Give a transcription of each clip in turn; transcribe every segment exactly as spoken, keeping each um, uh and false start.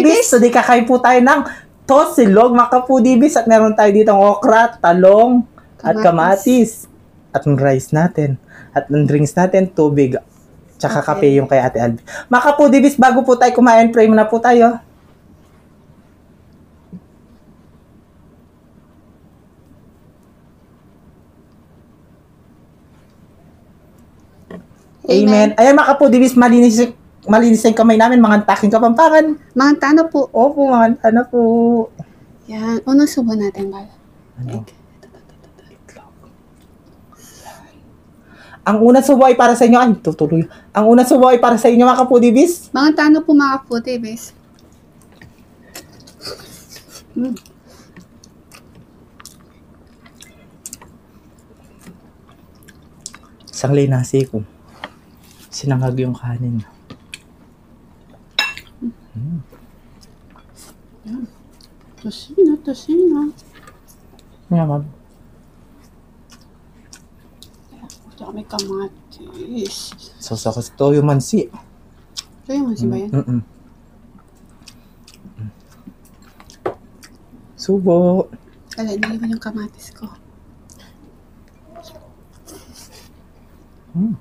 Kapudibis, today kakain po tayo ng tosilog, mga kapudibis. At meron tayo dito ng okra, talong, at kamatis. At ng rice natin. At ng drinks natin, tubig. Tsaka Okay. kape yung kay Ate Albi. Mga kapudibis, bago po tayo kumain, pray muna po tayo. Amen. Amen. Ayan mga kapudibis, malinis, malinis yung kamay namin, mga taking kapampangan. Mga tano po. Opo, mga ano po. Yan. Unang subo natin, Bal. Ano? Ang unang subo ay para sa inyo. Ay, tutuloy. Ang unang subo ay para sa inyo mga kapudibis. Mga tano po mga kaputi, bes. Mm. Isang nasi ko. Sinangag yung kanin. Mm. Yan. Tosino, tosino. Yeah, ma'am. Ito kami kamatis. So, sa so, toyo mansi. Ito yung mansi ba yan? Mm-mm. Subo. Kala, naliwan yung kamatis ko. Mm.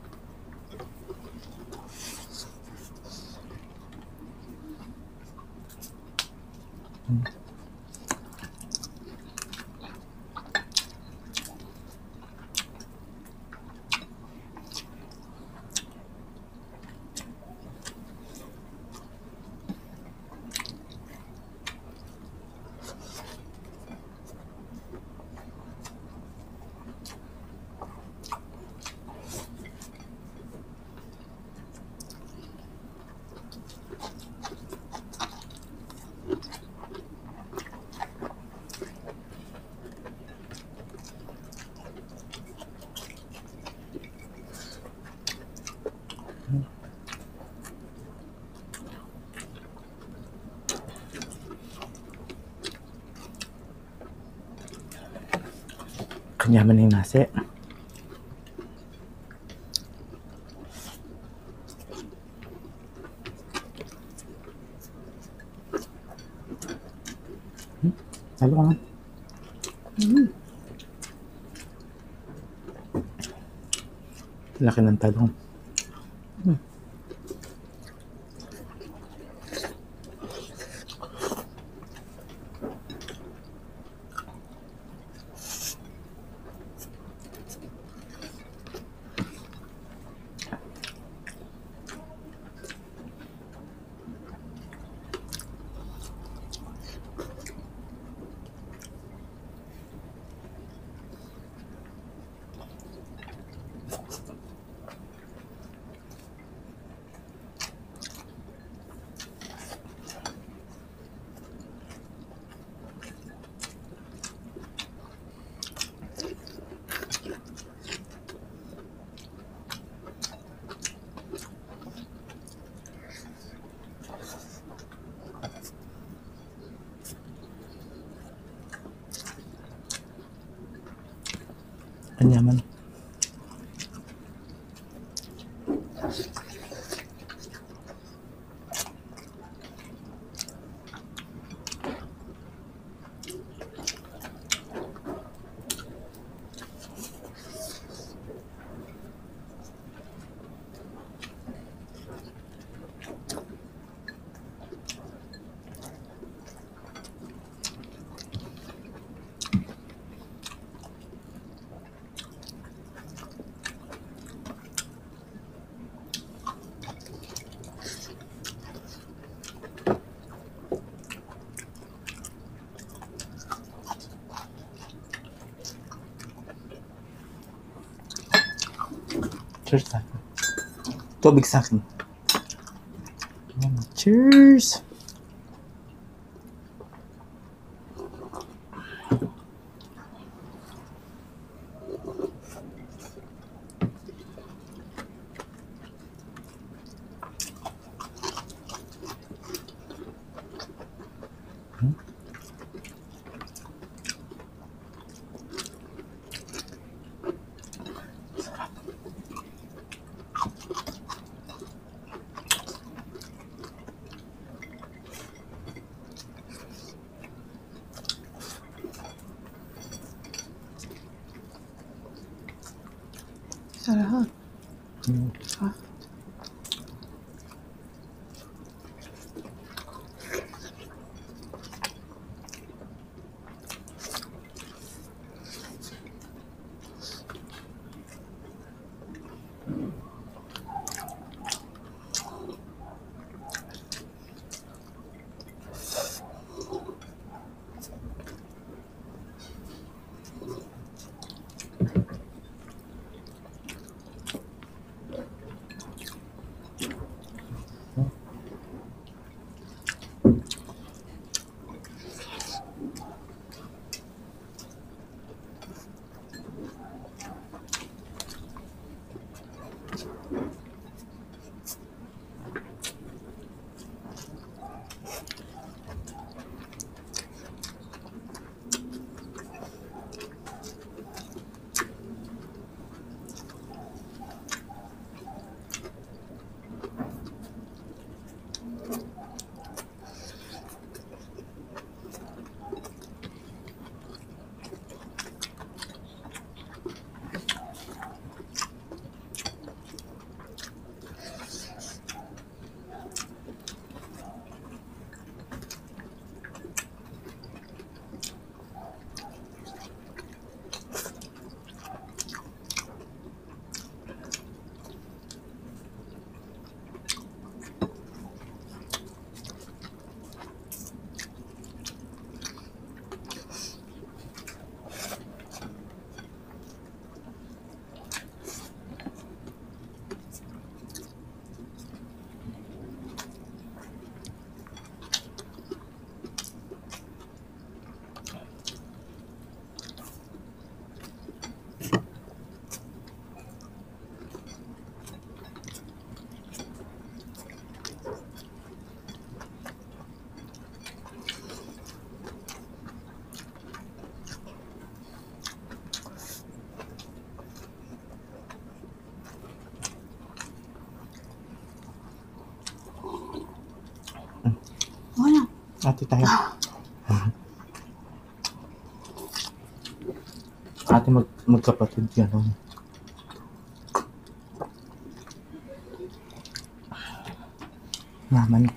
Mm. Kanyaman yung nasi. Hmm? Halo ka nga. Mm. Laki ng talong. Hmm. Kanyaman. Cheers tayo. Tubig sa akin. Cheers! Hmm? Sarap. Mm. Ah. Ano? Ate tayo. Ate mag magkapatid gano'n. Naman.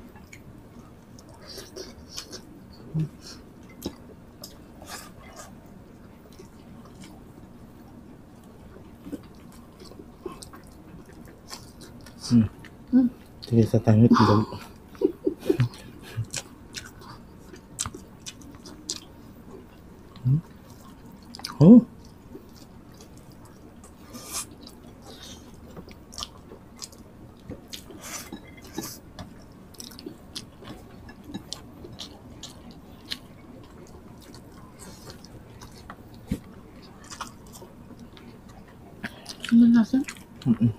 Hmm. Hmm. Sige sa tayo itlog. Hmm. Oh. Ano nasa? Mm-mm.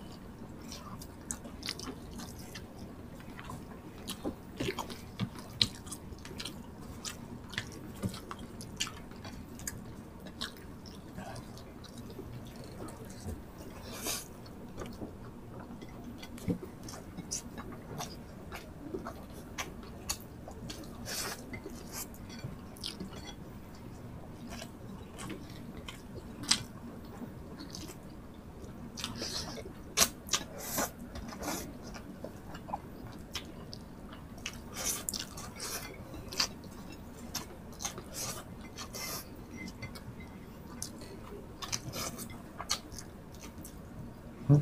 Hmm.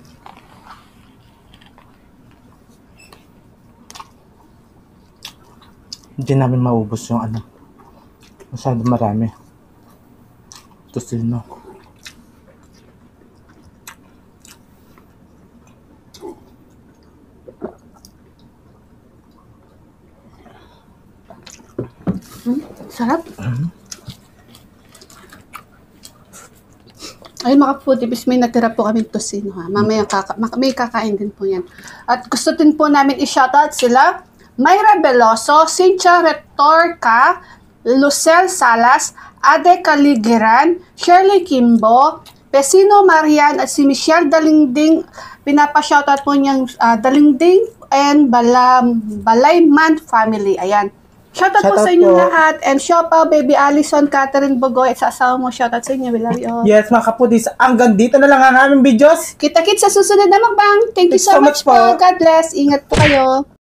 Hindi namin maubos yung ano. Masyado marami. Tosino. Hmm? Sarap. Mhm. Ay, mga foodies, may natira po kami tosino ha. Mamaya kaka mak- may kakain din po yan. At gusto din po namin i-shoutout sila Mayra Veloso, Cynthia Retorca, Lucel Salas, Ade Caligiran, Shirley Kimbo, Pesino Marian at si Michelle Dalingding. Pinapa-shoutout po niyang ah, Dalingding and Balam, Balayman family. Ayan. Shoutout po Shoutout sa inyong po. lahat. And Shopa, Baby Allison, Catherine Bogoy, at sa asawa mo. Shoutout sa inyo. We love you all. Yes, mga kapudis, hanggang dito na lang ang aming videos. Kita-kits sa susunod na mukbang. Thank you Thanks so so much much po. po. God bless. Ingat po kayo.